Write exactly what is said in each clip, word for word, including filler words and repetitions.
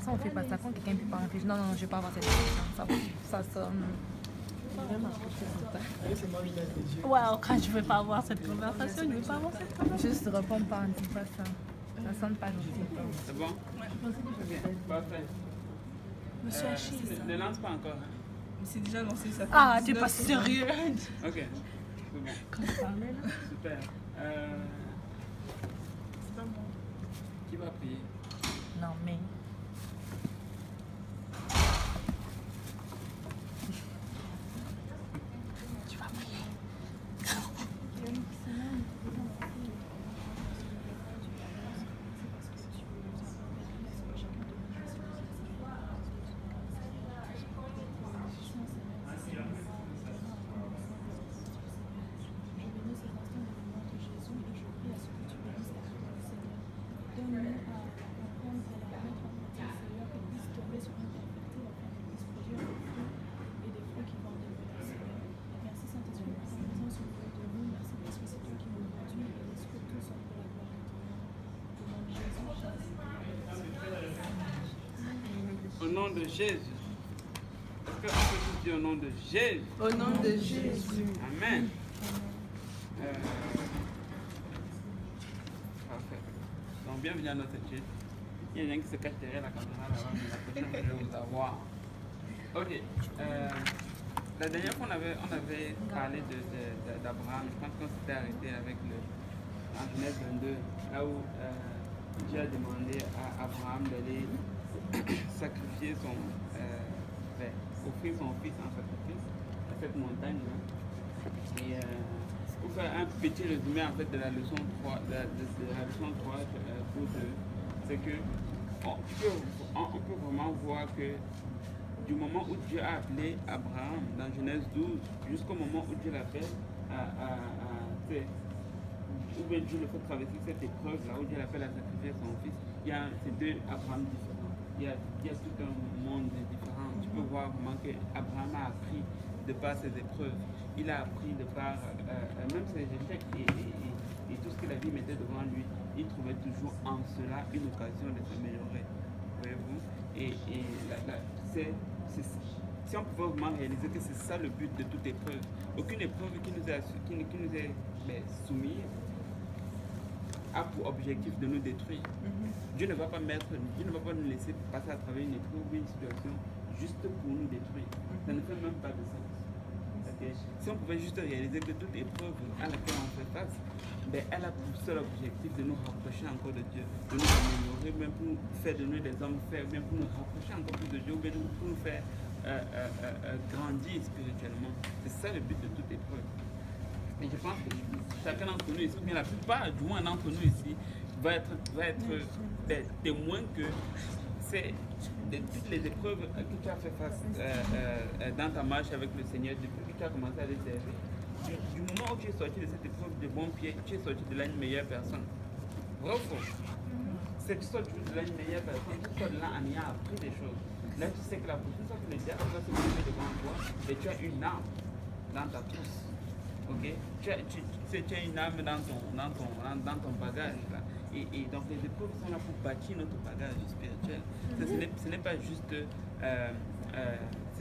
conversation, on fait pas ça quand quelqu'un peut pas réfléchir. Non, non, je vais pas avoir cette conversation. Ça, ça sonne. Ouais, quand je veux pas avoir cette conversation, je veux pas avoir cette conversation. Juste réponds pas, ne dis pas ça. Ça sonne pas gentil. C'est bon? Ok, parfait. Monsieur Euh, Achille. ne lance pas encore. Hein? Mais c'est déjà lancé, ça fait Ah, t'es pas sérieux. Ok, c'est bon. Quand tu parlais là. Super. Euh... C'est pas moi. Qui va prier? Non, mais. Tu vas prier. Au nom de Jésus. Est-ce qu'on peut tous dire au nom de Jésus? Au nom de Jésus. Amen. Euh... Parfait. Donc, bienvenue à notre étude. Il y a un qui se cache derrière la caméra là-bas, mais la prochaine fois, je vais vous avoir. Ok. Euh... La dernière fois, on avait, on avait parlé d'Abraham. Je pense qu'on s'était arrêté avec le en Genèse vingt-deux, là où euh, Dieu a demandé à Abraham d'aller sacrifier son, euh, ben, offrir son fils en sacrifice à cette montagne-là. Et euh, pour faire un petit résumé en fait de la leçon trois, de la, de, de la leçon trois euh, pour deux, c'est que on peut, on, on peut vraiment voir que du moment où Dieu a appelé Abraham dans Genèse douze jusqu'au moment où Dieu l'appelle à, à, à où Dieu le fait traverser cette épreuve là où Dieu l'appelle à sacrifier son fils, il y a ces deux Abraham différents. Il y, a, il y a tout un monde différent. Tu peux voir vraiment qu'Abraham a appris de par ses épreuves. Il a appris de par euh, même ses échecs et, et, et, et tout ce que la vie mettait devant lui. Il trouvait toujours en cela une occasion de s'améliorer. Voyez-vous? Et, et la, la, c'est, c'est, si on pouvait vraiment réaliser que c'est ça le but de toute épreuve, aucune épreuve qui nous est, qui, qui nous est ben, soumise a pour objectif de nous détruire. Mm-hmm. Dieu ne va pas mettre, Dieu ne va pas nous laisser passer à travers une épreuve ou une situation juste pour nous détruire. Mm-hmm. Ça ne fait même pas de sens. Okay? Si on pouvait juste réaliser que toute épreuve à laquelle on fait face, ben, elle a pour seul objectif de nous rapprocher encore de Dieu, de nous améliorer, même pour nous faire de nous des hommes faits, même pour nous rapprocher encore plus de Dieu, ou bien pour nous faire euh, euh, euh, grandir spirituellement. C'est ça le but de toute épreuve. Et je pense que chacun d'entre nous ici, mais la plupart du moins d'entre nous ici, va être, va être des témoins que c'est de toutes les épreuves que tu as fait face euh, euh, dans ta marche avec le Seigneur, depuis que tu as commencé à les servir. Du, du moment où tu es sorti de cette épreuve de bon pied, tu es sorti de là une meilleure personne. Vrai ou faux? C'est que tu sors de là une meilleure personne, tu sors de là en ayant appris des choses. Là, tu sais que la prochaine fois que le diable va se lever devant toi, et tu as une arme dans ta trousse. Okay? Tu, as, tu, tu, tu as une âme dans ton, dans ton, dans, dans ton bagage. Là. Et, et donc les épreuves sont là pour bâtir notre bagage spirituel. Mm-hmm. Ce n'est pas juste... Euh, euh,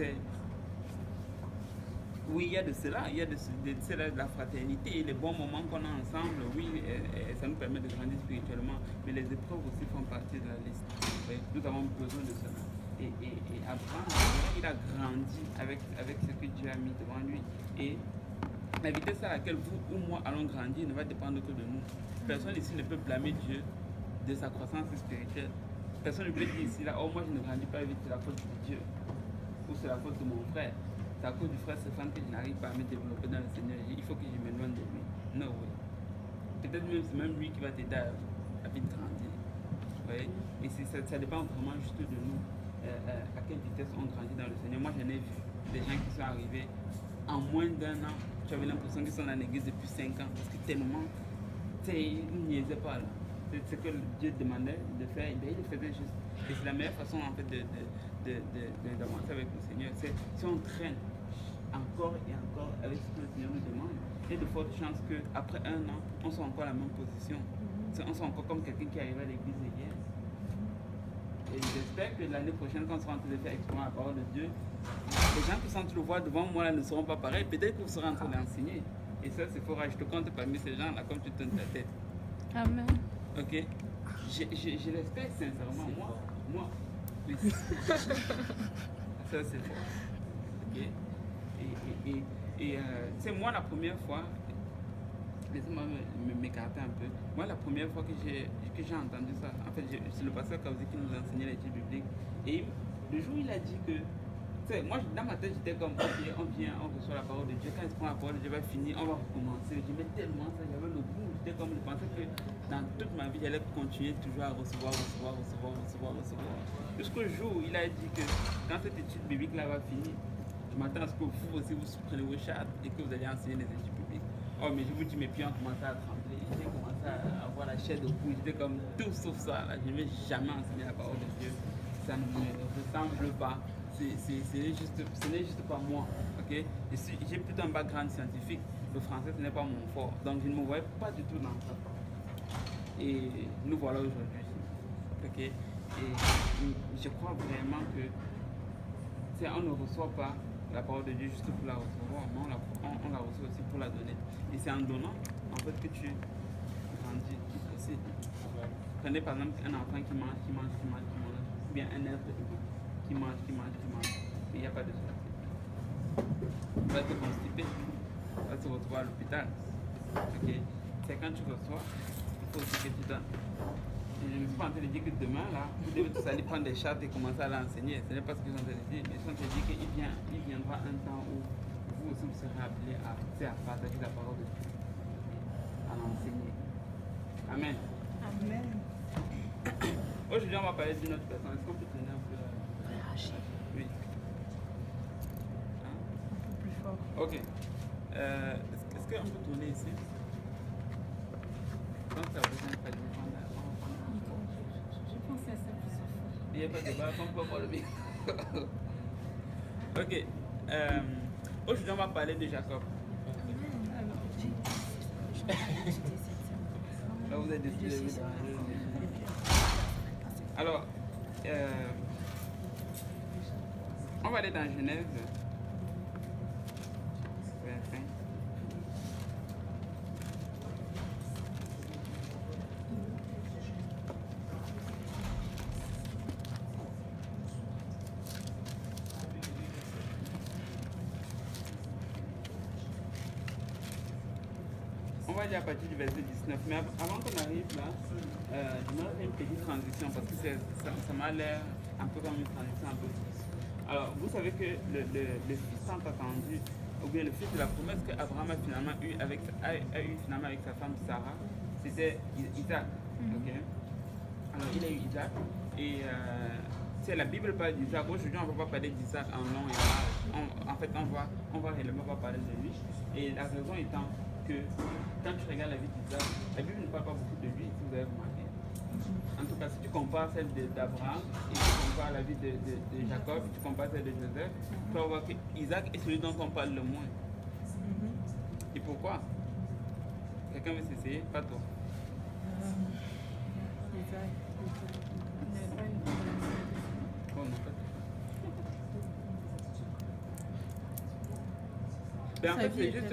oui, il y a de cela, il y a de, de, de cela, de la fraternité et les bons moments qu'on a ensemble, oui, et, et ça nous permet de grandir spirituellement. Mais les épreuves aussi font partie de la liste. Oui, nous avons besoin de cela. Et, et, et Abraham, il a grandi avec, avec ce que Dieu a mis devant lui. Et la vitesse à laquelle vous ou moi allons grandir ne va dépendre que de nous. Personne ici ne peut blâmer Dieu de sa croissance spirituelle. Personne ne peut dire ici, là, oh moi je ne grandis pas vite, c'est la faute de Dieu. Ou c'est la faute de mon frère. C'est à cause du frère Stéphane que je n'arrive pas à me développer dans le Seigneur. Il faut que je m'éloigne de lui. Non, oui. Peut-être même c'est même lui qui va t'aider à, à vite grandir. Vous voyez? Et ça, ça dépend vraiment juste de nous. Euh, euh, à quelle vitesse on grandit dans le Seigneur. Moi j'en ai vu des gens qui sont arrivés en moins d'un an. Tu avais l'impression qu'ils sont dans l'église depuis cinq ans. Parce que tellement, ils ne niaisaient pas là. C'est ce que Dieu demandait de faire, et bien, il le faisait juste. Et c'est la meilleure façon en fait de, de, de, de, de, d'avancer avec le Seigneur. C'est si on traîne encore et encore avec ce que le Seigneur nous demande, il y a de fortes chances qu'après un an, on soit encore à la même position. On soit encore comme quelqu'un qui arrive à l'église hier. Et Et j'espère que l'année prochaine, quand on sera en train de faire explorer la parole de Dieu, les gens qui sont en train de le voir devant moi là, ne seront pas pareils. Peut-être que vous serez en train d'enseigner. Et ça, c'est fort. Je te compte parmi ces gens-là, comme tu tournes ta tête. Amen. Ok? Je, je, je l'espère sincèrement. Moi, moi, oui. Ça, c'est fort. Ok? Et, et, et, et euh, c'est moi la première fois. Laissez-moi m'écarter un peu. Moi, la première fois que j'ai que j'ai entendu ça, en fait, c'est le pasteur Kaouzi qui nous enseignait l'étude biblique. Et le jour où il a dit que, tu sais, moi, dans ma tête, j'étais comme, ok, on vient, on reçoit la parole de Dieu. Quand il se prend la parole de Dieu, va finir, on va recommencer. J'aimais tellement ça, j'avais le goût. J'étais comme, je pensais que dans toute ma vie, j'allais continuer toujours à recevoir, recevoir, recevoir, recevoir, recevoir. Jusqu'au jour où il a dit que quand cette étude biblique-là va finir, je m'attends à ce que vous aussi, vous prenez vos chartes et que vous allez enseigner les études bibliques. Oh, mais je vous dis, mes pieds ont commencé à trembler. J'ai commencé à avoir la chair de poule. J'étais comme tout sauf ça. Là. Je ne vais jamais enseigner la parole de Dieu. Ça ne me ressemble pas. Ce n'est juste, juste pas moi. Okay? J'ai plutôt un background scientifique. Le français, ce n'est pas mon fort. Donc, je ne me voyais pas du tout dans ça. Et nous voilà aujourd'hui. Okay? Et je crois vraiment que on ne reçoit pas la parole de Dieu juste pour la recevoir, mais on la, on, on la reçoit aussi pour la donner. Et c'est en donnant, en fait, que tu grandis. Aussi. Prenez par exemple un enfant qui mange, qui mange, qui mange, qui mange, ou bien un être humain qui mange, qui mange, qui mange, et il n'y a pas de souci. Il va te constiper, il va se retrouver à l'hôpital. Okay. C'est quand tu reçois, il faut aussi que tu donnes. Et je ne suis pas en train de dire que demain, là, vous devez tous aller prendre des chartes et commencer à l'enseigner. Ce n'est pas ce que je suis en train de dire, mais je suis en train de dire qu'il vient, il viendra un temps où vous aussi vous serez appelés à, à partager la parole de Dieu, à l'enseigner. Amen. Amen. Aujourd'hui, on va parler d'une autre personne. Est-ce qu'on peut tenir un peu là? Oui. Hein? Un peu plus fort. Ok. Euh, Est-ce qu'on peut tourner ici? Quand ça besoin de faire du temps, Je pensais à ça plusieurs fois. il n'y a pas de débat, on peut voir le micro. Ok. Euh, Aujourd'hui, on va parler de Jacob. Là, vous êtes décidé. Alors, euh, on va aller dans Genèse vingt-cinq. On va aller à partir du verset dix-neuf. Mais avant qu'on arrive là, euh, je vais faire une petite transition parce que ça, ça m'a l'air un peu comme une transition un peu. Alors, vous savez que le, le, le fils tant attendu, ou bien le fils de la promesse qu'Abraham a finalement eu avec, a, a eu finalement avec sa femme Sarah, c'était Isaac. Okay? Alors, il a eu Isaac et euh, la Bible parle d'Isaac. Aujourd'hui, on ne va pas parler d'Isaac en long et en large. En fait, on va, on va réellement pas parler de lui. Et la raison étant que quand tu regardes la vie d'Isaac, la Bible ne parle pas beaucoup de lui, si vous avez remarqué. En tout cas, si tu compares celle d'Abraham et tu compares la vie de, de, de Jacob, tu compares celle de Joseph, tu vas voir qu'Isaac est celui dont on parle le moins. Mm-hmm. Et pourquoi? Quelqu'un veut s'essayer? Pas toi. Euh, Isaac. Il n'avait pas une bonne Oh non, pas toi. Ben, en fait, c'est juste.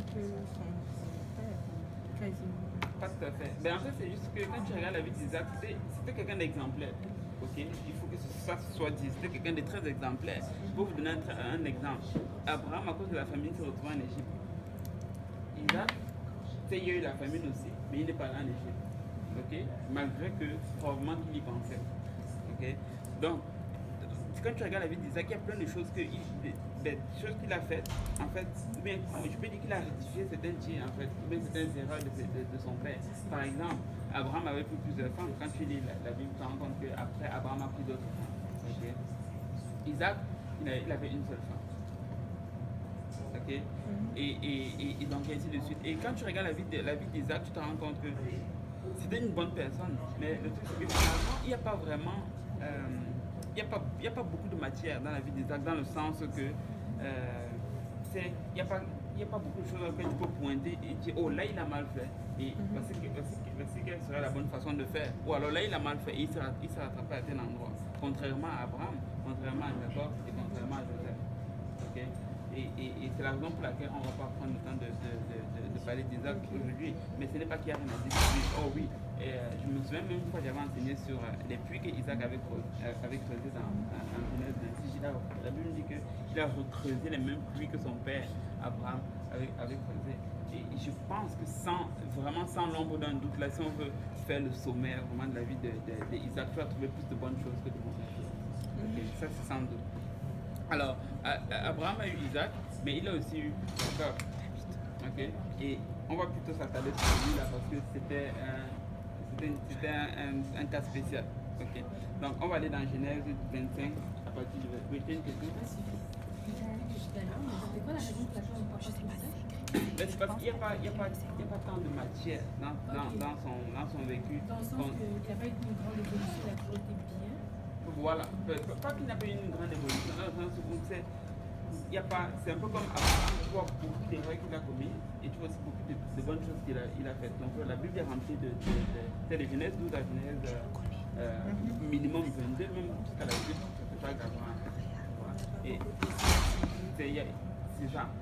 Pas tout à fait. Ben, en fait, c'est juste que quand tu regardes la vie d'Isaac, c'était quelqu'un d'exemplaire. Ok? Il faut que ça soit dit. C'était quelqu'un de très exemplaire. Pour vous donner un, un exemple, Abraham, à cause de la famine, s'est retrouvé en Égypte. Isaac, il y a eu la famine aussi, mais il n'est pas allé en Égypte. Ok? Malgré que, probablement qu'il y pensait. Ok? Donc, quand tu regardes la vie d'Isaac, il y a plein de choses que il, des, des choses qu'il a faites, en fait, ou bien je peux dire qu'il a rectifié certains tirs, en fait, ou bien certaines erreurs de, de, de son père. Par exemple, Abraham avait pris plusieurs femmes. Quand tu lis la, la Bible, tu te rends compte qu'après, Abraham a pris d'autres femmes. Okay? Isaac, il, a, il avait une seule femme. Okay? Mm-hmm. et, et, et, et donc ainsi de suite. Et quand tu regardes la vie de, la vie d'Isaac, tu te rends compte que c'était une bonne personne. Mais le truc, c'est que finalement, il n'y a pas vraiment... Euh, Il n'y a, a pas beaucoup de matière dans la vie d'Isaac, dans le sens que euh, il n'y a, a n'y a pas beaucoup de choses auxquelles tu peux pointer et dire, oh là il a mal fait. Et Mhm. voici, que- voici, que- voici quelle serait la bonne façon de faire. Ou alors là il a mal fait et il s'est il s'est rattrapé à tel endroit. Contrairement à Abraham, contrairement à Jacob et contrairement à Joseph. Ok. Et, et, et c'est la raison pour laquelle on ne va pas prendre le temps de, de, de, de, de parler d'Isaac aujourd'hui. Mais ce n'est pas qu'il y a rien à dire sur lui. Oh oui, et, euh, je me souviens même une fois j'avais enseigné sur euh, les puits qu'Isaac avait, creusé, euh, avait creusés dans, dans, dans Genèse vingt-six. Il a, la Bible dit qu'il a recreusé les mêmes puits que son père Abraham avait, avait creusé. Et je pense que sans, vraiment sans l'ombre d'un doute, là, si on veut faire le sommaire vraiment de la vie d'Isaac, tu vas trouver plus de bonnes choses que de mauvaises choses. Okay, ça c'est sans doute. Alors, Abraham a eu Isaac, mais il a aussi eu Jacob. Okay? Et on va plutôt s'attarder sur lui là parce que c'était un, un, un, un cas spécial. Okay? Donc, on va aller dans Genèse vingt-cinq à partir du verset. Oui, tu as une question? C'est quoi la raison pour laquelle on ne peut pas ça? C'est parce qu'il n'y a, a, a pas tant de matière dans, dans, okay. dans, son, dans son vécu. Dans le sens qu'il n'y a pas eu une grande évolution, il a toujours été bien. Voilà, pas qu'il n'y a pas eu une grande évolution, dans le sens où c'est, il y a pas, c'est un peu comme Abraham, tu vois beaucoup d'erreurs qu'il a commises et tu vois aussi beaucoup de, de bonnes choses qu'il a, il a faites. Donc la Bible est remplie de, de, de, de, de Genèse douze à Genèse euh, minimum vingt-deux, même jusqu'à la suite, c'est pas grave. Voilà. Et c'est ça.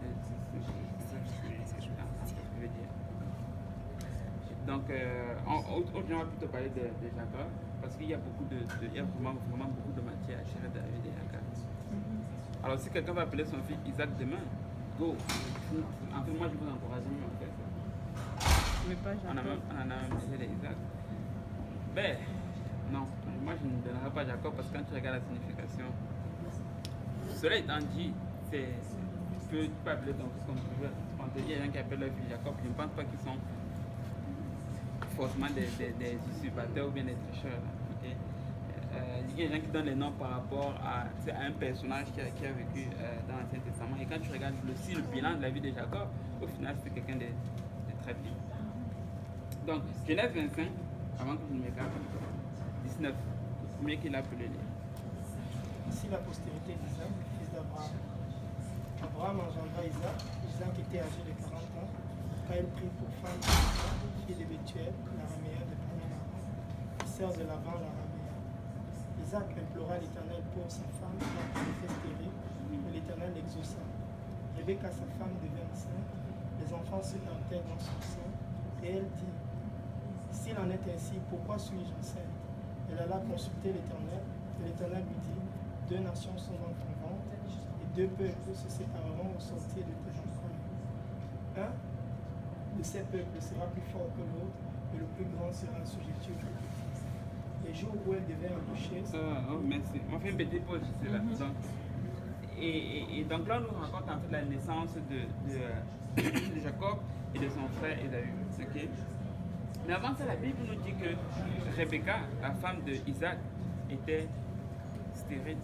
Je veux dire. Donc, euh, aujourd'hui, on va plutôt parler de, de Jacob, parce qu'il y a beaucoup de, de il y a vraiment, vraiment beaucoup de matière à chérir David et Jacob. Alors, si quelqu'un va appeler son fils Isaac demain, go. En fait, moi, je vous encourage même à faire ça. Mais pas Jacob. On a même, on en a même déjà les Isaac. Ben, non, moi, je ne donnerai pas Jacob, parce que quand tu regardes la signification, cela étant dit, c'est, tu peux, tu peux appeler ton fils comme tu veux. Il y a des gens qui appellent leur fils Jacob, je ne pense pas qu'ils sont forcément des, des, des usurpateurs ou bien des tricheurs. Okay? Euh, il y a des gens qui donnent les noms par rapport à, à un personnage qui a, qui a vécu euh, dans l'Ancien Testament. Et quand tu regardes aussi le bilan de la vie de Jacob, au final, c'est quelqu'un de, de très bien. Donc, Genèse vingt-cinq, avant que je ne m'écarte, dix-neuf, le premier qu'il a appelé lire. Ici la postérité d'Isaac, fils d'Abraham. Abraham engendra Isaac. Isaac était âgé de quarante ans quand il prit pour femme fille de Bethuel, l'araméen de Paniam, sœur de Laban, l'araméen. Isaac implora l'Éternel pour sa femme, car elle était stérile, et l'Éternel l'exauça. Rebecca, sa femme, devint enceinte, les enfants se heurtèrent dans son sein, et elle dit, s'il en est ainsi, pourquoi suis-je enceinte? Elle alla consulter l'Éternel, et l'Éternel lui dit, deux nations sont dans ton ventre, et deux peuples se sépareront au sortir de tes enfants. Un de ces peuples sera plus fort que l'autre, et le plus grand sera assujetti au plus petit. Les jours où elle devait embaucher... Euh, oh, merci. On fait une petite pause ici là. Mm-hmm. Donc, et, et, et donc là, on nous raconte en fait la naissance de, de, de Jacob et de son frère Ésaü. Okay? Mais avant ça, la Bible nous dit que Rebecca, la femme de Isaac, était stérile.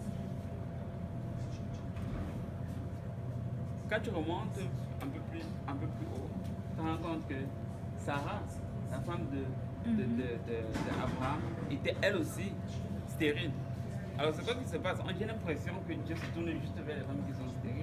Quand tu remontes un peu plus, un peu plus haut, tu te rends compte que Sarah, la femme de, de, de, de, de Abraham, était elle aussi stérile. Alors c'est quoi qui se passe? On a l'impression que Dieu se tourne juste vers les femmes qui sont stériles.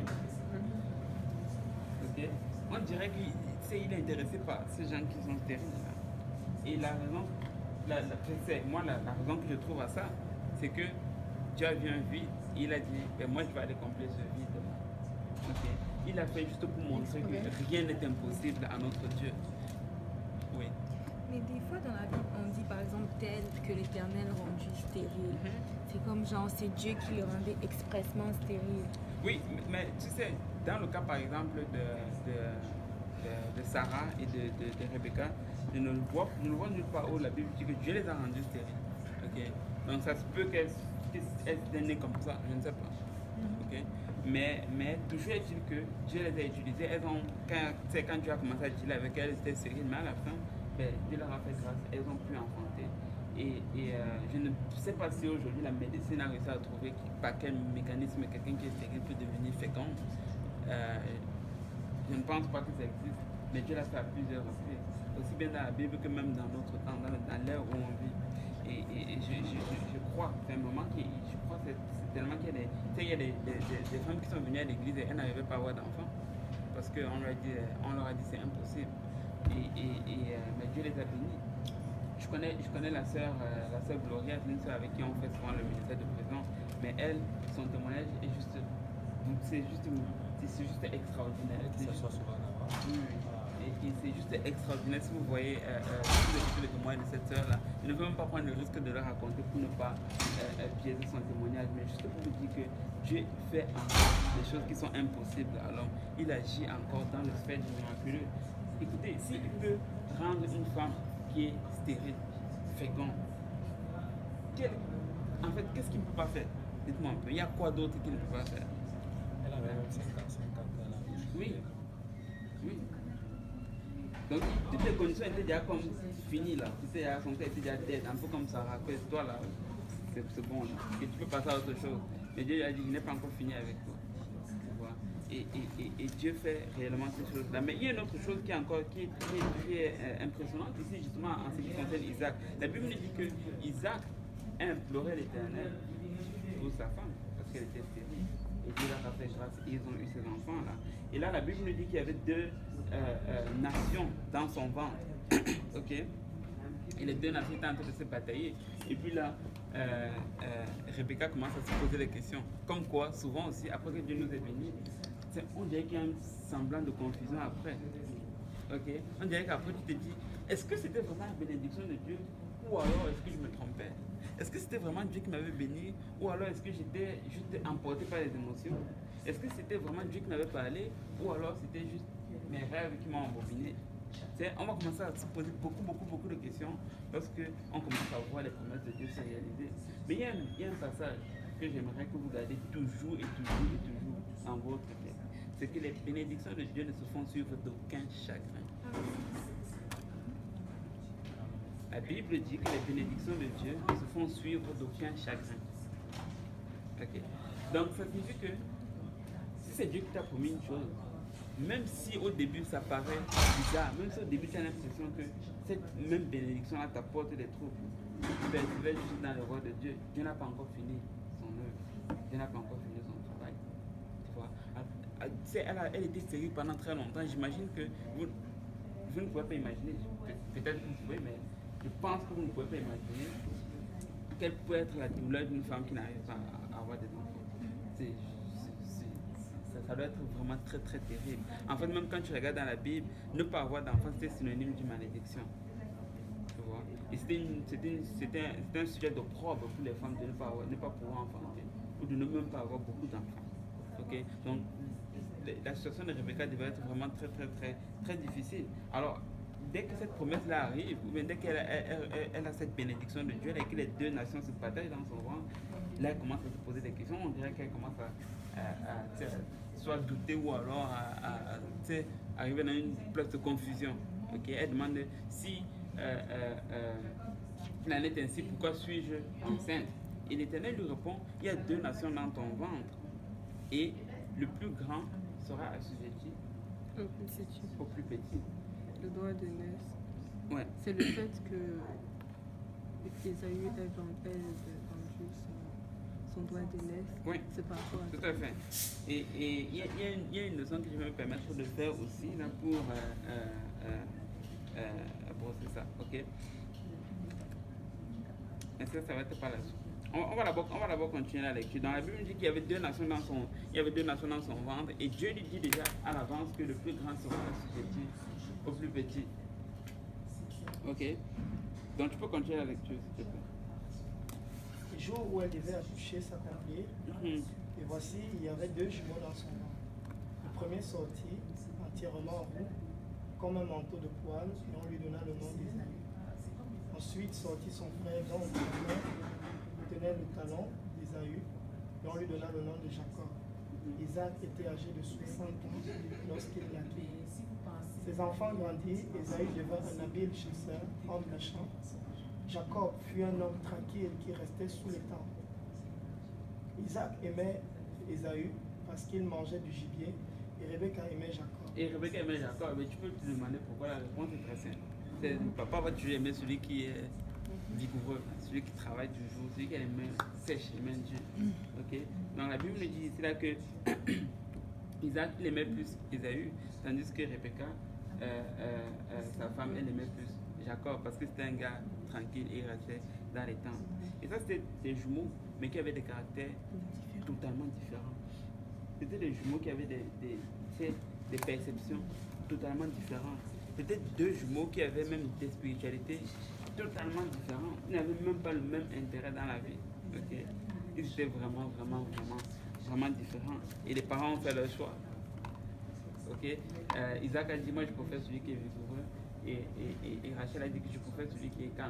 Okay? On dirait qu'il est intéressé par ces gens qui sont stériles. Et la raison, la, la, moi la, la raison que je trouve à ça, c'est que Dieu a vu un vide, il a dit, ben moi je vais aller combler ce vide. Okay? Il a fait juste pour montrer que rien n'est impossible à notre Dieu. Oui. Mais des fois dans la Bible, on dit par exemple tel que l'Éternel rendu stérile. Mm-hmm. C'est comme genre c'est Dieu qui le rendait expressement stérile. Oui, mais tu sais, dans le cas par exemple de, de, de, de Sarah et de, de, de Rebecca, je ne le vois, je ne vois nulle part où la Bible dit que Dieu les a rendus stériles. Okay? Donc ça se peut qu'elles soient nées comme ça, je ne sais pas. Okay? Mais, mais toujours est-il que Dieu les a utilisées. Elles ont, quand, quand Dieu a commencé à utiliser avec elles, c'était stériles, mais à la fin, ben, Dieu leur a fait grâce, elles ont pu enfanter. Et, et euh, je ne sais pas si aujourd'hui la médecine a réussi à trouver par quel mécanisme quelqu'un qui est stérile peut devenir fécond. Euh, je ne pense pas que ça existe, mais Dieu l'a fait à plusieurs reprises. Aussi bien dans la Bible que même dans notre temps, dans, dans l'ère où on vit. Et, et, et je, je, je, je crois, c'est un moment qui, je crois que c'est tellement qu'il y a des, il y a des, des, des, des femmes qui sont venues à l'église et elles n'arrivaient pas à avoir d'enfants. parce qu'on leur a dit, on leur a dit c'est impossible. Et, et, et, euh, mais Dieu les a bénis. Je connais, je connais la sœur, euh, la sœur Gloria, c'est une sœur avec qui on fait souvent le ministère de prison. Mais elle, son témoignage est juste, c'est juste, c'est juste extraordinaire. Que ça soit souvent là-bas. Oui, et, et c'est juste extraordinaire. Si vous voyez euh, euh, tous les témoignages de cette sœur-là, je ne veux même pas prendre le risque de le raconter pour ne pas euh, euh, biaiser son témoignage, mais juste pour vous dire que Dieu fait encore des choses qui sont impossibles à l'homme. Il agit encore dans le sphère du miraculeux. Écoutez, s'il peut rendre une femme qui est stérile, féconde, quel, en fait, qu'est-ce qu'il ne peut pas faire? Dites-moi un peu, il y a quoi d'autre qu'il ne peut pas faire? Elle avait même cinquante-cinq ans dans la bouche. Oui. Oui. Donc, toutes les conditions étaient déjà comme finies là. C'était déjà, son cœur était déjà dead, un peu comme Sarah. Toi là, c'est bon là. Et tu peux passer à autre chose. Mais Dieu a dit, il n'est pas encore fini avec toi. Tu vois? Et, et, et, et Dieu fait réellement ces choses-là. Mais il y a une autre chose qui est encore qui est, qui est, qui est euh, impressionnante ici, justement, en ce qui concerne Isaac. La Bible nous dit que Isaac a imploré l'Éternel pour sa femme, parce qu'elle était stérile. Et Dieu leur a fait grâce et ils ont eu ces enfants-là. Et là, la Bible nous dit qu'il y avait deux euh, euh, nations dans son ventre. Ok? Et les deux nations étaient en train de se batailler. Et puis là, euh, euh, Rebecca commence à se poser des questions. Comme quoi, souvent aussi, après que Dieu nous ait bénis, on dirait qu'il y a un semblant de confusion après. Ok? On dirait qu'après tu te dis, est-ce que c'était vraiment la bénédiction de Dieu ou alors est-ce que je me trompais? Est-ce que c'était vraiment Dieu qui m'avait béni ou alors est-ce que j'étais juste emporté par les émotions? Est-ce que c'était vraiment Dieu qui m'avait parlé ou alors c'était juste mes rêves qui m'ont embobiné? On va commencer à se poser beaucoup, beaucoup, beaucoup de questions lorsque on commence à voir les promesses de Dieu se réaliser. Mais il y a un, il y a un passage que j'aimerais que vous gardez toujours et toujours et toujours en votre tête. C'est que les bénédictions de Dieu ne se font suivre d'aucun chagrin. La Bible dit que les bénédictions de Dieu ne se font suivre d'aucun chagrin. Okay. Donc ça signifie que si c'est Dieu qui t'a promis une chose, même si au début ça paraît bizarre, même si au début tu as l'impression que cette même bénédiction-là t'apporte des troubles, tu persévères juste dans le roi de Dieu, Dieu n'a pas encore fini son œuvre, Dieu n'a pas encore fini son travail. Tu vois? Elle, a, elle était stérile pendant très longtemps, j'imagine que vous, vous ne pouvez pas imaginer, peut-être que vous pouvez, mais je pense que vous ne pouvez pas imaginer quelle peut être la douleur d'une femme qui n'arrive pas à avoir des enfants. C'est, Ça, ça doit être vraiment très très terrible. En fait, même quand tu regardes dans la Bible, ne pas avoir d'enfant, c'était synonyme d'une malédiction. Tu vois? Et c'était, une, c'était, une, c'était, un, c'était un sujet d'opprobre pour les femmes de ne pas, avoir, ne pas pouvoir enfanter, ou de ne même pas avoir beaucoup d'enfants. Okay? Donc, la situation de Rebecca devait être vraiment très très très très difficile. Alors, dès que cette promesse-là arrive, ou bien dès qu'elle elle, elle, elle a cette bénédiction de Dieu, et que les deux nations se partagent dans son ventre, là elle commence à se poser des questions, on dirait qu'elle commence à, à, à, à soit douter ou alors à, à, à arriver dans une place de confusion. Okay? Elle demande si euh, euh, euh, il en est ainsi, pourquoi suis-je enceinte? Et l'Éternel lui répond, il y a deux nations dans ton ventre, et le plus grand sera assujetti au plus petit. Au plus petit. Le droit de naissance. Ouais. C'est le fait que Ésaü ait vendu son, son droit de naissance. Oui. C'est par rapport à Tout ça. à fait. Et il y, y, y a une leçon que je vais me permettre de faire aussi là, pour euh, euh, euh, euh, brosser ça. Ok. Mais ça, ça va être par la suite. On, on va d'abord, on va d'abord continuer la lecture. Dans la Bible, il dit qu'il y avait deux nations dans son, il y avait deux nations dans son ventre, et Dieu lui dit déjà à l'avance que le plus grand sera assujetti au plus petit. Ok. Donc tu peux continuer la lecture, s'il te plaît. Le jour où elle devait accoucher s'accomplir, Mm-hmm. et voici, il y avait deux jumeaux dans son ventre. Le premier sortit entièrement roux, comme un manteau de poils, et on lui donna le nom d'Ésaü. Ensuite sortit son frère dont on tenait le talon d'Ésaü, et on lui donna le nom de Jacob. Isaac était âgé de soixante ans lorsqu'il naquit. Ses enfants grandirent, Ésaü devint un habile chasseur, homme de champ. Jacob fut un homme tranquille qui restait sous les tentes. Isaac aimait Ésaü parce qu'il mangeait du gibier, et Rebecca aimait Jacob. Et Rebecca aimait Jacob, mais tu peux te demander pourquoi. La réponse est très simple. C'est, le papa va toujours aimer celui qui est vigoureux, celui qui travaille toujours, celui qui a les mains sèches, les mains dures. Okay? Donc la Bible nous dit ici là que Isaac, il aimait plus Ésaü, tandis que Rebecca, euh, euh, euh, sa femme, elle aimait plus Jacob, parce que c'était un gars tranquille et il restait dans les temps. Et ça, c'était des jumeaux, mais qui avaient des caractères totalement différents. C'était des jumeaux qui avaient des, des, des, des perceptions totalement différentes. C'était deux jumeaux qui avaient même des spiritualités totalement différentes. Ils n'avaient même pas le même intérêt dans la vie. Okay? Ils étaient vraiment, vraiment, vraiment, vraiment différents. Et les parents ont fait leur choix. Okay? Euh, Isaac a dit, moi je préfère celui qui est vigoureux. Et, et, et, et Rachel a dit que je préfère celui qui est calme.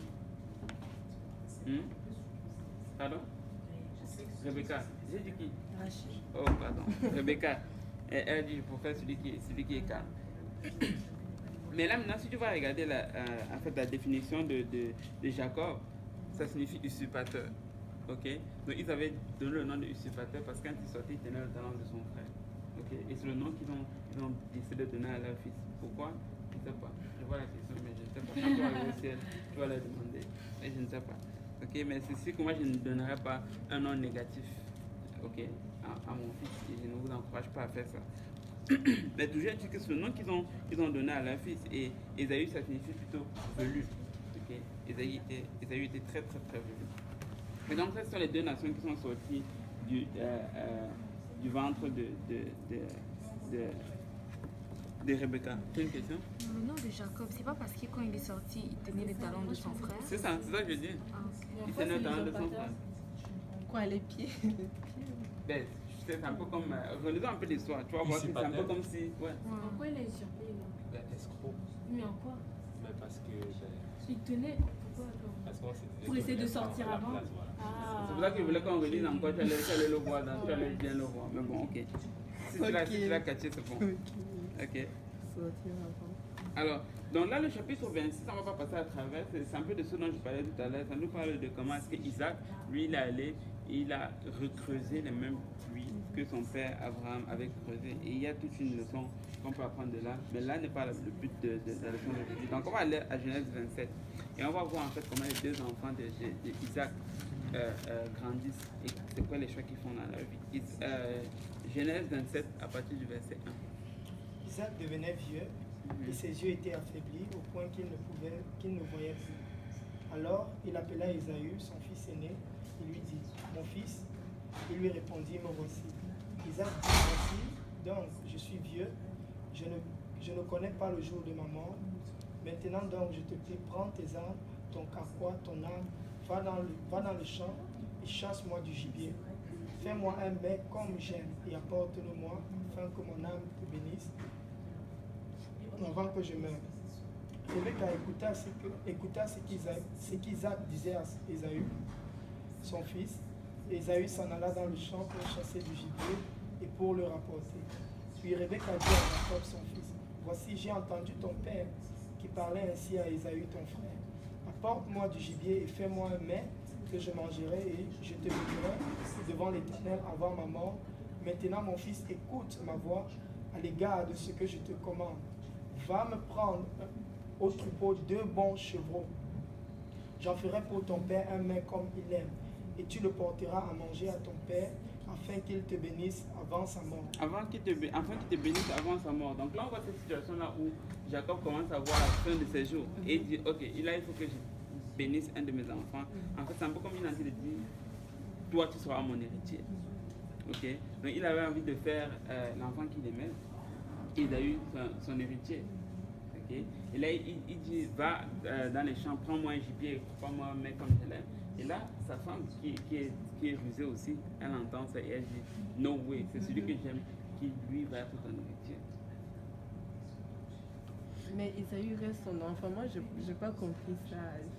Hmm? Pardon? Rebecca. J'ai dit qui? Rachel. Oh, pardon. Rebecca. Elle, elle a dit, je préfère celui qui, celui qui est calme. Mais là, maintenant, si tu vas regarder la, euh, en fait, la définition de, de, de Jacob, ça signifie usurpateur. Ok? Donc, ils avaient donné le nom de usurpateur parce que quand ils sortaient, ils tenaient le talent de son frère. Ok? Et c'est le nom qu'ils ont, ils ont décidé de donner à leur fils. Pourquoi? Je ne sais pas. Je vois la question, mais je ne sais pas. Quand tu vas aller au ciel, tu vas leur demander. Et je ne sais pas. Ok? Mais c'est sûr que moi, je ne donnerai pas un nom négatif. Ok? À, à mon fils. Et je ne vous encourage pas à faire ça. Mais toujours dit que c'est le nom qu'ils ont, qu'ils ont donné à leur fils. Et Ésaü, ça signifie plutôt velu. Okay? Ésaü, était, Ésaü était très très très velu. Et donc, ce sont les deux nations qui sont sorties du, euh, euh, du ventre de, de, de, de, de Rebecca. Tu as une question? Le nom de Jacob, c'est pas parce que quand il est sorti, il tenait les talons de son frère? C'est ça, c'est ça que je dis. Ah, ok. Il tenait les talons de son frère. Quoi, les pieds? Ben, c'est un peu comme. Euh, relisons un peu l'histoire, tu vas voir, c'est un peu comme si. Ouais. En quoi il est usurpé là? Ben, escroc. Mais en quoi? Ben, parce que. Ben, Il tenait. Pourquoi parce qu'on s'est dit Pour que essayer de les femmes sortir à la avant. place, voilà. Ah. C'est pour ça que je voulais qu'on relise encore, tu allais, tu allais le voir, dans, tu allais bien le voir. Mais bon, ok. Si tu l'as si tu l'as catché, c'est bon. Ok. Sortir avant. Alors, donc là, le chapitre vingt-six, on ne va pas passer à travers, c'est un peu de ce dont je parlais tout à l'heure. Ça nous parle de comment est-ce que Isaac, lui, il est allé, il a recreusé les mêmes puits que son père Abraham avait creusé. Et il y a toute une leçon qu'on peut apprendre de là. Mais là n'est pas le but de, de, de la leçon d'aujourd'hui. Donc on va aller à Genèse vingt-sept. Et on va voir en fait comment les deux enfants d'Isaac euh, euh, grandissent et c'est quoi les choix qu'ils font dans leur vie. Is, euh, Genèse vingt-sept à partir du verset un. Isaac devenait vieux et ses yeux étaient affaiblis au point qu'il ne pouvait, qu'il ne voyait plus. Alors il appela Ésaü, son fils aîné, et lui dit, mon fils. Il lui répondit, me voici. Isaac dit, voici, donc je suis vieux, je ne, je ne connais pas le jour de ma mort. Maintenant donc je te prie, prends tes armes, ton carquois, ton arme, va dans le, va dans le champ et chasse-moi du gibier. Fais-moi un mets comme j'aime et apporte-le-moi afin que mon âme te bénisse avant que je meure. Rebecca écouta ce que, écouta ce qu'Isaac, ce qu'Isaac disait à Ésaü, son fils. Ésaü s'en alla dans le champ pour chasser du gibier et pour le rapporter. Puis Rebecca dit à Jacob, son fils, voici, j'ai entendu ton père qui parlait ainsi à Ésaü, ton frère. Apporte-moi du gibier et fais-moi un mets que je mangerai et je te bénirai devant l'Éternel avant ma mort. Maintenant, mon fils, écoute ma voix à l'égard de ce que je te commande. Va me prendre au troupeau deux bons chevreaux. J'en ferai pour ton père un mets comme il aime. Et tu le porteras à manger à ton père afin qu'il te bénisse avant sa mort. Avant qu'il te, bé- afin qu'il te bénisse avant sa mort. Donc là, on voit cette situation-là où Jacob commence à voir la fin de ses jours. Et il dit, ok, là, il faut que je bénisse un de mes enfants. En fait, c'est un peu comme il a envie de dire, toi, tu seras mon héritier. Ok. Donc il avait envie de faire euh, l'enfant qu'il aimait. Il a eu son, son héritier. Okay. Et là, il, il dit, va euh, dans les champs, prends-moi un gibier, prends-moi un mec comme je l'aime. Et là, sa femme, qui, qui, est, qui est rusée aussi, elle entend ça et elle dit, no way, c'est celui que j'aime qui, lui, va être ton héritier. Mais Ésaü reste son enfant. Moi, je n'ai pas compris ça.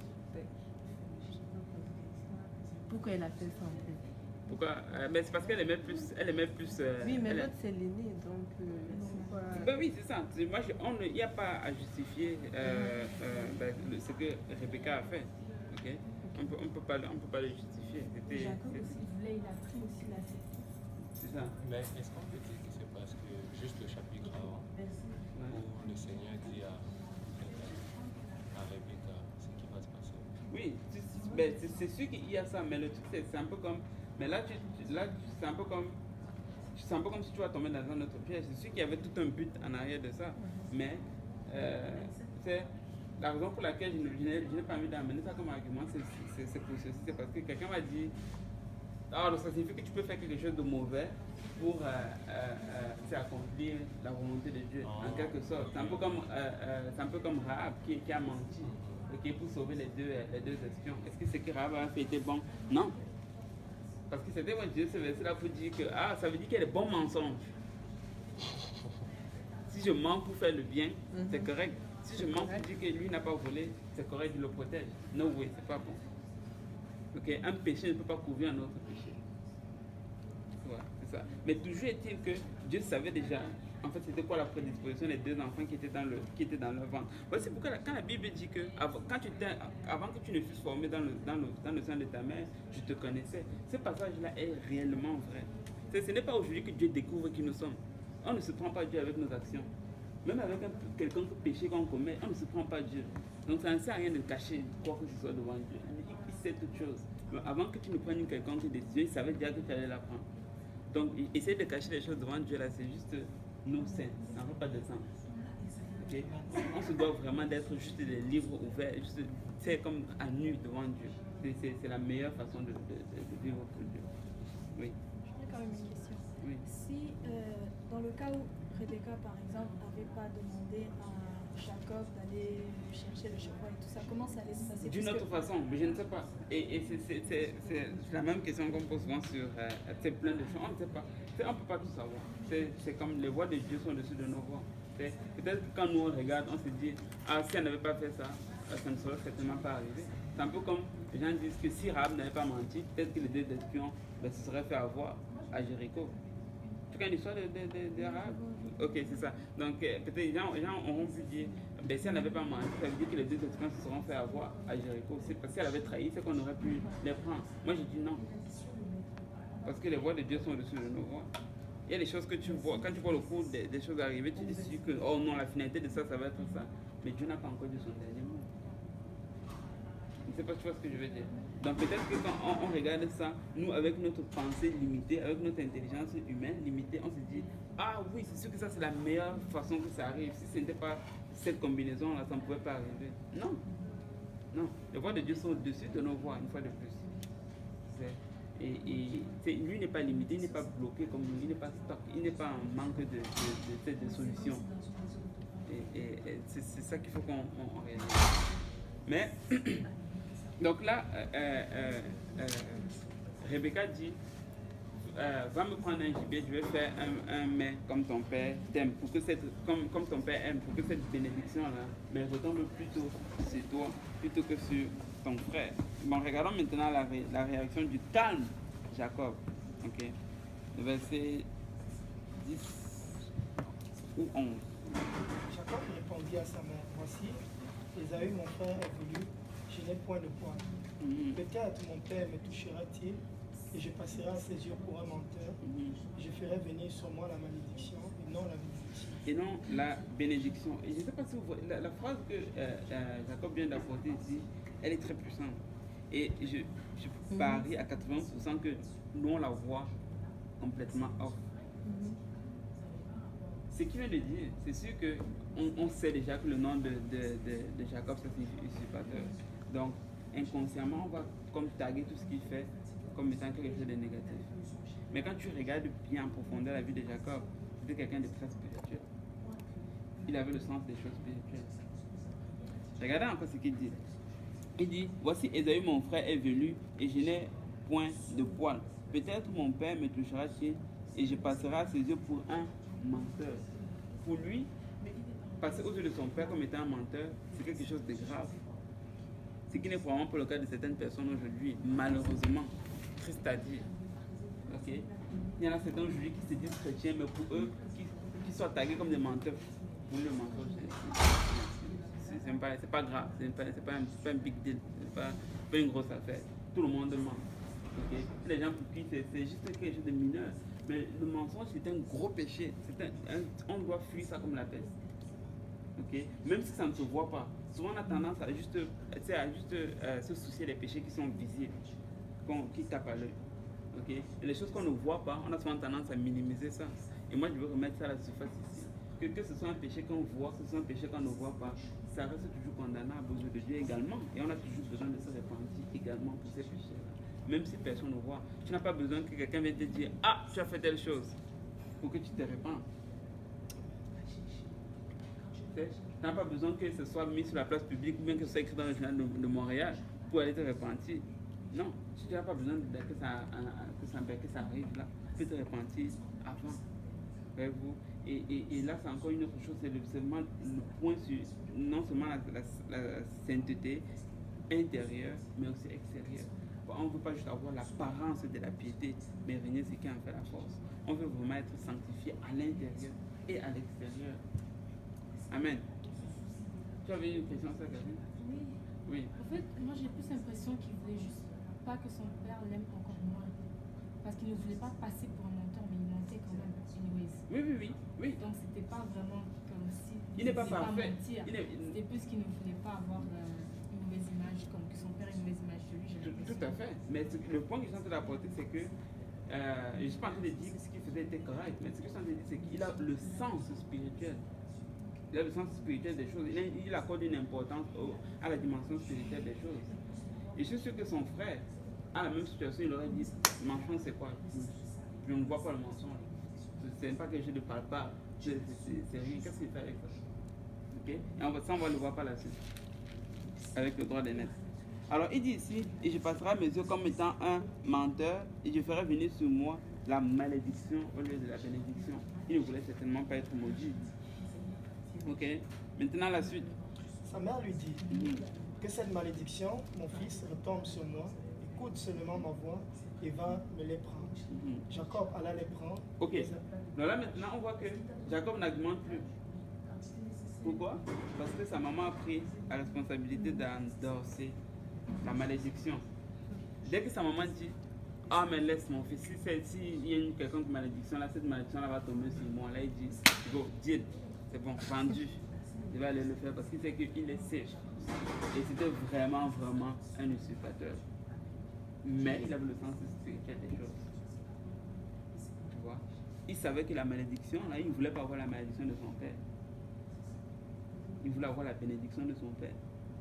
Pourquoi elle a fait ça en fait? Pourquoi euh, mais c'est parce qu'elle aimait plus. Elle aimait plus euh, Oui, mais elle- l'autre c'est l'aîné, donc euh, c'est pas... Ben oui, c'est ça. C'est- Moi, je- on ne- il n'y a pas à justifier euh, euh, ben, le- ce que Rebecca a fait. Ok. On peut, on peut pas, le- on peut pas le justifier. C'était, Jacob c'est- aussi, il voulait, il a pris aussi la tête. c'est ça. Mais est-ce qu'on peut dire que c'est parce que juste le chapitre avant, Ouais. où le Seigneur dit à, à Rebecca ce qui va se passer? Oui, c'est- c'est ben, c'est- c'est sûr qu'il y a ça, mais le truc, c'est c'est un peu comme. Mais là, tu, tu- là tu- c'est un peu comme. c'est un peu comme si tu vas tomber dans un autre piège. C'est sûr qu'il y avait tout un but en arrière de ça, mais euh, c'est la raison pour laquelle je, je n'ai pas envie d'amener ça comme argument, c'est pour ceci, c'est parce que quelqu'un m'a dit, alors ça signifie que tu peux faire quelque chose de mauvais pour euh, euh, euh, accomplir la volonté de Dieu, en quelque sorte. C'est un peu comme, euh, euh, c'est un peu comme Rahab qui, qui a menti, okay, pour sauver les deux, les deux espions. Est-ce que ce que Rahab a fait était bon? Non. Parce que c'était moi Dieu, ce verset-là pour dire que ah, ça veut dire qu'il y a des bons mensonges. Si je mens pour faire le bien, mm-hmm. c'est correct. Si je mens pour dire que lui n'a pas volé, c'est correct, je le protège. No way, c'est pas bon. Ok, un péché ne peut pas couvrir un autre péché. Voilà, c'est ça. Mais toujours est-il que Dieu savait déjà, en fait, c'était quoi la prédisposition des deux enfants qui étaient dans, le, qui étaient dans leur ventre. Voici pourquoi quand la Bible dit que avant, quand tu avant que tu ne fusses formé dans le, dans, le, dans le sein de ta mère, je te connaissais. Ce passage-là est réellement vrai. Ce n'est pas aujourd'hui que Dieu découvre qui nous sommes. On ne se prend pas Dieu avec nos actions. Même avec quelqu'un qui péché qu'on commet, on ne se prend pas Dieu. Donc ça ne sert à rien de cacher quoi que ce soit devant Dieu. Il sait toutes choses. Mais avant que tu ne prennes quelconque décision, il savait déjà que tu allais la prendre. Donc essayer de cacher les choses devant Dieu là, c'est juste nos saints. Ça n'a pas de sens. Okay? On se doit vraiment d'être juste des livres ouverts. C'est comme à nu devant Dieu. C'est la meilleure façon de, de, de, de vivre pour Dieu. Oui. J'ai quand même une question. Oui. Si euh, dans le cas où Rebecca, par exemple, n'avait pas demandé à Jacob d'aller chercher le chevreuil et tout ça, comment ça allait se passer? D'une autre façon, mais je ne sais pas. Et, et c'est la même question qu'on pose souvent sur euh, plein de choses. On ne sait pas. On ne peut pas tout savoir. C'est comme les voix de Dieu sont au-dessus de nos voix. Peut-être que quand nous on regarde, on se dit, ah, si elle n'avait pas fait ça, ça ne serait certainement pas arrivé. C'est un peu comme les gens disent que si Rahab n'avait pas menti, peut-être que les deux espions ben, se seraient fait avoir à Jéricho. Tu connais l'histoire de, de, de, de Rahab? Ok, c'est ça. Donc euh, peut-être les gens, les gens auront pu dire, ben, si elle n'avait pas menti, ça veut dire que les deux espions se seront fait avoir à Jéricho. Parce qu'elle avait trahi, c'est qu'on aurait pu les prendre. Moi j'ai dit non. Parce que les voix de Dieu sont au-dessus de nos voix. Il y a des choses que tu vois, quand tu vois le cours des, des choses arriver, tu te dis que, oh non, la finalité de ça, ça va être ça. Mais Dieu n'a pas encore dit son dernier mot. Je ne sais pas si tu vois ce que je veux dire. Donc peut-être que quand on, on regarde ça, nous, avec notre pensée limitée, avec notre intelligence humaine limitée, on se dit, ah oui, c'est sûr que ça, c'est la meilleure façon que ça arrive. Si ce n'était pas cette combinaison-là, ça ne pouvait pas arriver. Non. Non. Les voix de Dieu sont au-dessus de nos voix, une fois de plus. Et, et lui n'est pas limité, il n'est pas bloqué comme nous, il n'est pas stock, il n'est pas en manque de, de, de, de, de solutions. Et, et, et c'est ça qu'il faut qu'on réalise. Mais, donc là, euh, euh, euh, Rebecca dit, euh, va me prendre un gibier, je vais faire un, un mets comme ton père t'aime, pour que cette, comme, comme ton père aime, pour que cette bénédiction-là me retombe plutôt sur toi, plutôt que sur ton frère. Bon, regardons maintenant la, ré, la réaction du calme Jacob. Ok. Le verset dix ou onze. Jacob répondit à sa mère, voici, Ésaü mon frère est venu, je n'ai point de poids. Mm-hmm. Peut-être mon père me touchera-t-il et je passerai à ses yeux pour un menteur. Mm-hmm. Je ferai venir sur moi la malédiction et non la bénédiction. Et non la bénédiction. Et je ne sais pas si vous voyez, la, la phrase que euh, euh, Jacob vient d'apporter ici, elle est très puissante. Et je, je parie à quatre-vingts pour cent que nous, on la voit complètement off. Mm-hmm. Ce qu'il vient de dire, c'est sûr qu'on on sait déjà que le nom de, de, de, de Jacob, ça signifie usurpateur. Donc, inconsciemment, on va comme taguer tout ce qu'il fait comme étant quelque chose de négatif. Mais quand tu regardes bien en profondeur la vie de Jacob, c'était quelqu'un de très spirituel. Il avait le sens des choses spirituelles. Regardez encore ce qu'il dit. Il dit, voici Ésaü mon frère est venu et je n'ai point de poil. Peut-être mon père me touchera-t-il et je passerai à ses yeux pour un menteur. Pour lui, passer aux yeux de son père comme étant un menteur, c'est quelque chose de grave. Ce qui n'est probablement pas le cas de certaines personnes aujourd'hui, malheureusement, triste à dire. Okay? Il y en a certains aujourd'hui qui se disent chrétiens, mais pour eux, qui, qui soient tagués comme des menteurs. Pour le menteur, c'est pas, pas grave, c'est pas, pas, un, pas un big deal, c'est pas, pas une grosse affaire. Tout le monde ment. Okay? Les gens pour qui c'est juste quelque chose de mineur. Mais le mensonge, c'est un gros péché. Un, un, on doit fuir ça comme la peste. Okay? Même si ça ne se voit pas. Souvent, on a tendance à juste, à juste euh, se soucier des péchés qui sont visibles, qui tapent à l'œil. Okay? Et les choses qu'on ne voit pas, on a souvent tendance à minimiser ça. Et moi, je veux remettre ça à la surface ici. Que, que ce soit un péché qu'on voit, que ce soit un péché qu'on ne voit pas, ça reste toujours condamnable aux yeux de Dieu également. Et on a toujours besoin de se repentir également pour ces péchés-là. Même si personne ne voit. Tu n'as pas besoin que quelqu'un vienne te dire « Ah, tu as fait telle chose » pour que tu te répandes. Tu n'as pas besoin que ce soit mis sur la place publique ou bien que ce soit écrit dans le journal de, de Montréal pour aller te repentir. Non, tu n'as pas besoin de, que, ça, que, ça, que ça arrive là. Tu peux te repentir avant. Voyez-vous? Et, et, et là, c'est encore une autre chose, c'est seulement le point sur non seulement la, la, la sainteté intérieure, mais aussi extérieure. On ne veut pas juste avoir l'apparence de la piété, mais régner ce qui en fait la force. On veut vraiment être sanctifié à l'intérieur et à l'extérieur. Amen. Tu avais une question, ça, Catherine? Oui. Oui. En fait, moi j'ai plus l'impression qu'il voulait juste pas que son père l'aime encore moins. Parce qu'il ne voulait pas passer pour un menteur, mais il mentait quand même. Anyways. Oui, oui, oui. oui. Donc c'était pas vraiment comme si. Il n'est pas parfait. Pas il est... C'était plus qu'il ne voulait pas avoir euh, une mauvaise image, comme que son père ait une mauvaise image de lui. Tout, tout à fait. Mais le point que je suis en train d'apporter, c'est que euh, je ne suis pas en train de dire que ce qu'il faisait était correct, mais ce que je suis en train de dire, c'est qu'il a le sens spirituel. Il a le sens spirituel des choses. Il, a, il accorde une importance au, à la dimension spirituelle des choses. Et je suis sûr que son frère, à la même situation, il aurait dit mensonge, c'est quoi? Je ne vois pas le mensonge. Ce n'est pas quelque chose de palpable. C'est rien. Qu'est-ce qu'il fait avec ça? Okay? Et on va, ça, on va le voir par la suite. Avec le droit d'aînesse. Alors, il dit ici, et je passerai à mes yeux comme étant un menteur, et je ferai venir sur moi la malédiction au lieu de la bénédiction. Il ne voulait certainement pas être maudit. Ok? Maintenant, la suite. Sa mère lui dit mm-hmm. que cette malédiction, mon fils, retombe sur moi, écoute seulement ma voix et va me les prendre. Mm-hmm. Jacob alla les prendre. Ok. Donc là, maintenant, on voit que Jacob n'argumente plus. Pourquoi? Parce que sa maman a pris la responsabilité d'endosser la malédiction. Dès que sa maman dit ah, mais laisse mon fils, si, si il y a une quelconque malédiction, là, cette malédiction là va tomber sur moi. Là, il dit go, deal, c'est bon, vendu. Il va aller le faire parce qu'il sait qu'il est sage. Et c'était vraiment, vraiment un usurpateur. Mais il avait le sens spirituel des choses. Tu vois? Il savait que la malédiction, là, il ne voulait pas avoir la malédiction de son père. Il voulait avoir la bénédiction de son père.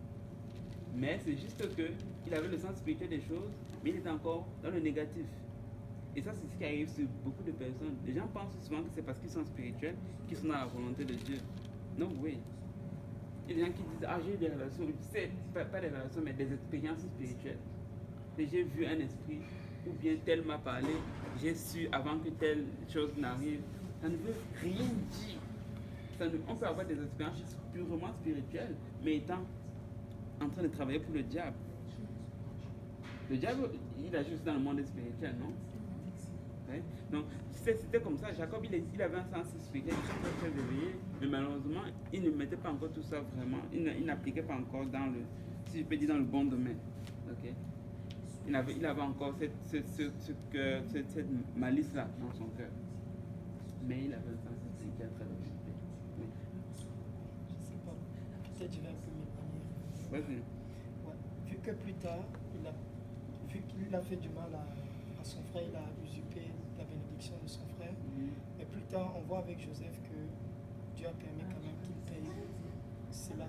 Mais c'est juste qu'il avait le sens spirituel des choses, mais il était encore dans le négatif. Et ça, c'est ce qui arrive sur beaucoup de personnes. Les gens pensent souvent que c'est parce qu'ils sont spirituels qu'ils sont dans la volonté de Dieu. Non, oui. Il y a des gens qui disent ah, j'ai eu des relations, c'est pas, pas des relations, mais des expériences spirituelles. Et j'ai vu un esprit, ou bien tel m'a parlé, j'ai su avant que telle chose n'arrive. Ça ne veut rien dire. Ça ne, on peut avoir des expériences purement spirituelles, mais étant en train de travailler pour le diable. Le diable, il agit juste dans le monde spirituel, non? Ouais. Donc, c'était comme ça. Jacob, il, il avait un sens spirituel, il était très éveillé, mais malheureusement, il ne mettait pas encore tout ça vraiment, il n'appliquait pas encore dans le, si je peux dire, dans le bon domaine. Okay? Il, avait, il avait encore cette, cette, cette, cette, cette, cette malice-là dans son cœur. Mais il avait un sens spirituel très éveillé. Oui. Je sais pas, peut-être je vais un peu m'éloigner. Vas-y. Ouais. Vu que plus tard, il a, vu qu'il a fait du mal à, à son frère, il a usurpé la bénédiction de son frère. Mm-hmm. Et plus tard, on voit avec Joseph que Dieu a permis quand même qu'il paye cela.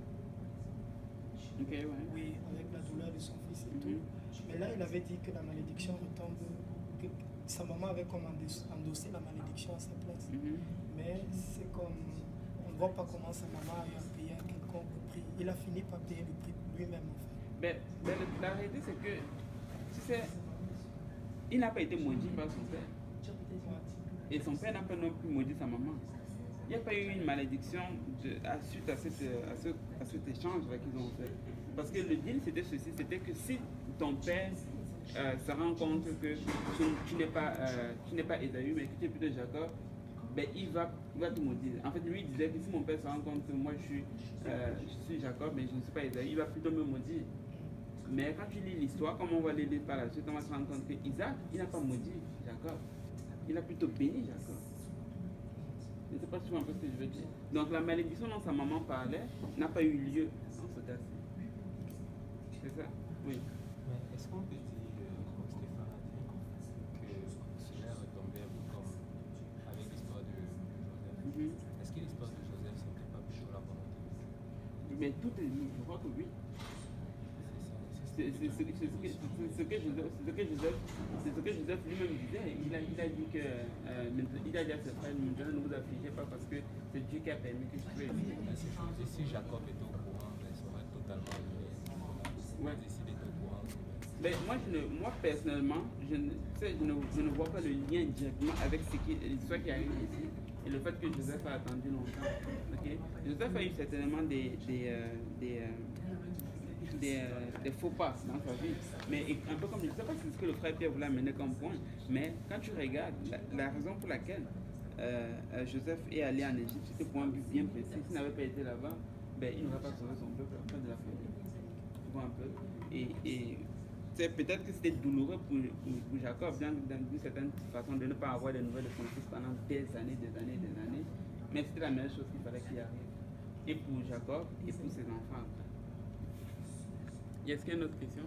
Ok, ouais. Oui, avec la douleur de son fils et mm-hmm. tout. Mais là, il avait dit que la malédiction retombe, que sa maman avait comme endossé la malédiction à sa place. Mm-hmm. Mais c'est comme, on ne voit pas comment sa maman a eu à payer un quelconque prix. Il a fini par payer le prix lui-même en fait. Mais, mais la réalité c'est que, tu sais, il n'a pas été maudit par son père. Et son père n'a pas non plus maudit sa maman. Il n'y a pas eu une malédiction de, à, suite à, cette, à, ce, à cet échange qu'ils ont fait. Parce que le deal c'était ceci, c'était que si ton père euh, se rend compte que tu, tu n'es pas, euh, pas Ésaü, mais que tu es plutôt Jacob, ben, il, va, il va te maudire. En fait, lui il disait que si mon père se rend compte que moi je suis, euh, je suis Jacob, mais je ne suis pas Ésaü, il va plutôt me maudire. Mais quand tu lis l'histoire, comme on va le lire par la suite, on va se rendre compte que Isaac, il n'a pas maudit Jacob. Il a plutôt béni Jacob. Je ne sais pas si tu vois un peu ce que je veux dire. Donc la malédiction dont sa maman parlait n'a pas eu lieu dans ce cas-ci. C'est ça? Oui. Mais est-ce qu'on peut dire, comme Stéphane a dit, Mhm. Est-ce que l'histoire de Joseph, c'était pas plutôt la volonté de Dieu? Mais tout est, je crois que oui. C'est ce que Joseph, c'est ce que Joseph, c'est ce que Joseph lui-même disait. Il a, il a dit que, euh, il a dit à ses frères, maintenant ne vous affligez pas parce que c'est Dieu qui a permis que je sois ici. Et si Jacob était au courant, ben, ça aurait totalement annulé. Ouais. S'il était au courant. Ben, moi, je ne, moi, personnellement, je ne, tu sais, je, ne, je ne vois pas le lien directement avec ce qui, l'histoire qui arrive ici et le fait que Joseph a attendu longtemps. Okay? Joseph a eu certainement des, des, euh, des, euh, des, euh, des faux pas dans sa vie. Mais un peu comme, je ne sais pas si c'est ce que le frère Pierre voulait amener comme point, mais quand tu regardes, la, la raison pour laquelle euh, euh, Joseph est allé en Égypte, c'était pour un but bien précis. S'il n'avait pas été là-bas, ben, il n'aurait pas sauvé son peuple à la fin de la famille. Tu vois un peu. Et, et peut-être que c'était douloureux pour, pour, pour Jacob, d'une certaine façon, de ne pas avoir de nouvelles de son fils pendant des années, des années, des années. Mais c'était la meilleure chose qu'il fallait qu'il arrive. Et pour Jacob, et pour ses enfants après. Est-ce qu'il y a une autre question?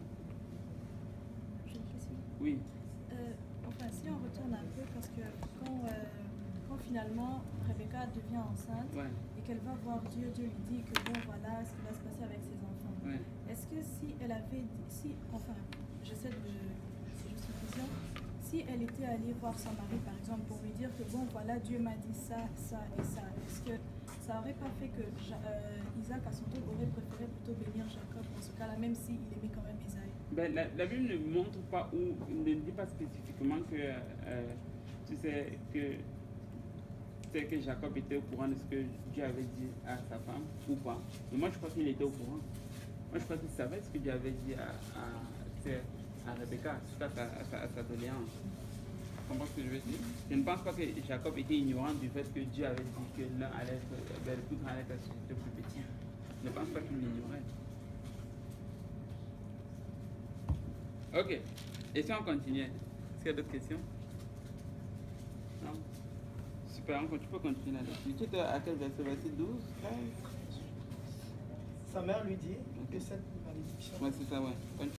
J'ai une question. Oui. Euh, enfin, si on retourne un peu, parce que quand, euh, quand finalement Rebecca devient enceinte Ouais. et qu'elle va voir Dieu, Dieu lui dit que bon, voilà ce qui va se passer avec ses enfants. Ouais. Est-ce que si elle avait, si, enfin, j'essaie de, c'est juste une question, si elle était allée voir son mari, par exemple, pour lui dire que bon, voilà, Dieu m'a dit ça, ça et ça, est-ce que ça n'aurait pas fait que euh, Isaac, à son tour, aurait préféré plutôt bénir Jacob dans ce cas-là, même s'il aimait quand même Isaïe? Ben, la, la Bible ne montre pas ou ne dit pas spécifiquement que, euh, tu sais, que, c'est que Jacob était au courant de ce que Dieu avait dit à sa femme ou pas. Mais moi, je crois qu'il était au courant. Moi, je crois qu'il savait ce que Dieu avait dit à, à, à Rebecca, suite à sa, à sa, à sa doléance. Tu comprends ce que je veux dire? Je ne pense pas que Jacob était ignorant du fait que Dieu avait dit que l'un allait être, ben, le plus grand allait être le plus petit. Je ne pense pas qu'il l'ignorait. Ok. Et si on continue? Est-ce qu'il y a d'autres questions? Non? Super, tu peux continuer là-dessus. Tu étais à quel verset? Verset douze, treize? Sa mère lui dit que cette malédiction. Ouais, c'est ça, ouais.